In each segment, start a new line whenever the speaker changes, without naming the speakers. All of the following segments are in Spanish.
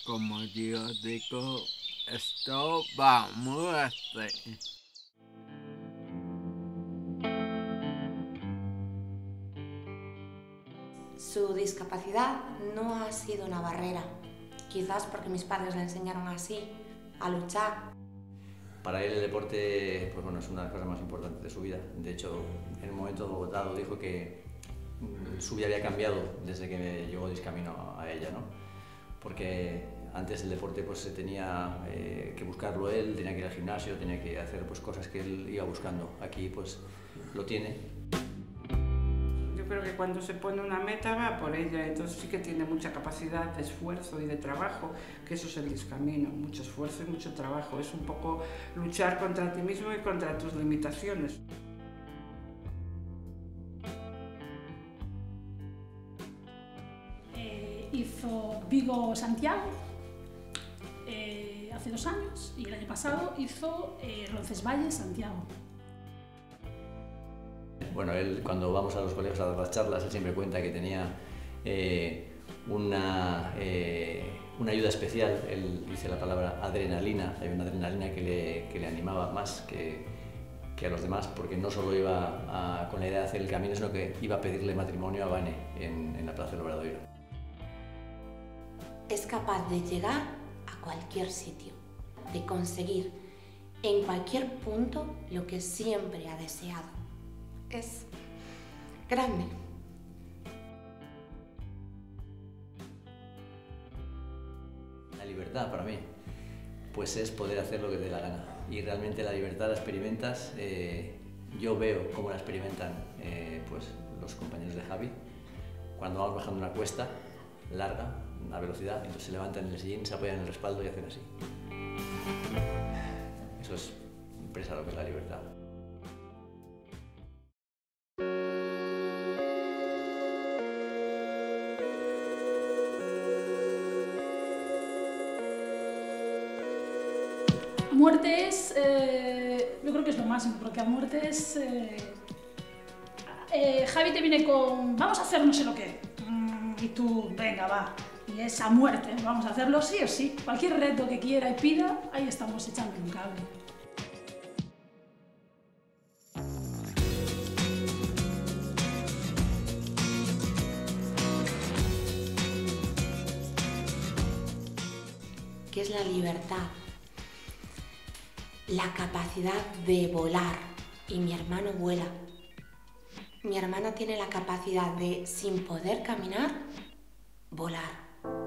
como yo digo, esto va a muerte.
Su discapacidad no ha sido una barrera, quizás porque mis padres le enseñaron así, a luchar.
Para él el deporte, pues bueno, es una de las cosas más importantes de su vida. De hecho, en un momento dado dijo que su vida había cambiado desde que llegó Discamino a ella, ¿no? Porque antes el deporte pues se tenía que buscarlo él, tenía que ir al gimnasio, tenía que hacer pues cosas que él iba buscando. Aquí pues lo tiene.
Yo creo que cuando se pone una meta va por ella, entonces sí que tiene mucha capacidad de esfuerzo y de trabajo, que eso es el Discamino, mucho esfuerzo y mucho trabajo. Es un poco luchar contra ti mismo y contra tus limitaciones.
Hizo Vigo-Santiago hace 2 años y el año pasado hizo Roncesvalles-Santiago.
Bueno, él cuando vamos a los colegios a dar las charlas, él siempre cuenta que tenía una ayuda especial. Él dice la palabra adrenalina, hay una adrenalina que le animaba más que a los demás, porque no solo iba con la idea de hacer el camino, sino que iba a pedirle matrimonio a Vane en la Plaza del Obradoiro.
Es capaz de llegar a cualquier sitio, de conseguir en cualquier punto lo que siempre ha deseado. Es grande.
La libertad para mí, pues es poder hacer lo que te dé la gana. Y realmente la libertad la experimentas, yo veo cómo la experimentan pues los compañeros de Javi, cuando vamos bajando una cuesta larga, a velocidad, entonces se levantan en el sillín, se apoyan en el respaldo y hacen así. Eso es expresa lo que es la libertad.
A muerte es, yo creo que es lo máximo, porque a muerte es... Javi te viene con, vamos a hacer no sé lo qué, y tú, venga, va. Y es a muerte, vamos a hacerlo sí o sí. Cualquier reto que quiera y pida, ahí estamos echando un cable.
¿Qué es la libertad? La capacidad de volar. Y mi hermano vuela. Mi hermana tiene la capacidad de, sin poder caminar, volar.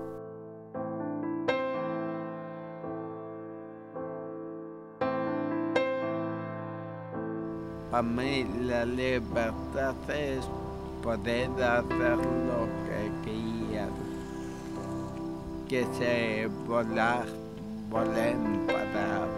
Para mí la libertad es poder hacer lo que quiera. Que sea volar, volar para